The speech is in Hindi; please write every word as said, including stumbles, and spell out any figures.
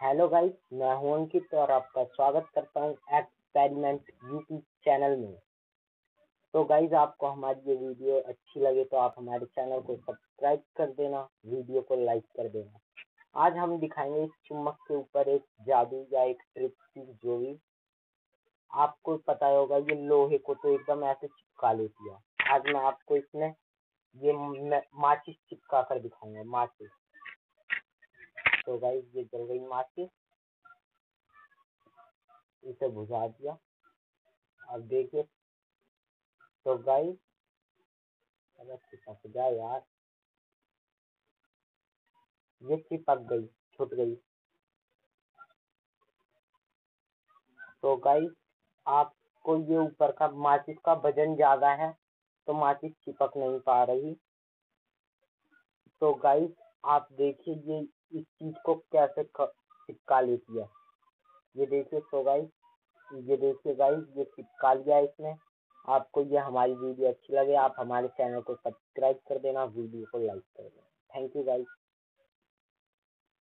हेलो गाइस, मैं हूं अंकित और आपका स्वागत करता हूं एक्सपेरिमेंट यूट्यूब चैनल में। तो गाइस, आपको हमारी ये वीडियो अच्छी लगे तो आप हमारे चैनल को सब्सक्राइब कर देना, वीडियो को लाइक कर देना। आज हम दिखाएंगे इस चुम्बक के ऊपर एक जादू या एक ट्रिक की, जो भी आपको पता होगा। ये लोहे को तो एकदम ऐसे चिपका लेती है। आज मैं आपको इसमें ये माचिस चिपका कर दिखाऊंगा, माचिस। तो गाइस, ये जल गई माचिस, इसे बुझा दिया। अब देखिए तो गाइस, अगर चिपक जाए यार, ये चिपक गई, छूट गई। तो गाइस, आपको ये ऊपर का माचिस का वजन ज्यादा है तो माचिस चिपक नहीं पा रही। तो गाइस, आप देखिए ये इस चीज को कैसे चिपका लेती है। ये देखिए तो गाइस, ये देखिए गाइस, ये चिपका लिया इसने। आपको ये हमारी वीडियो अच्छी लगे आप हमारे चैनल को सब्सक्राइब कर देना, वीडियो को लाइक कर देना। Thank you guys.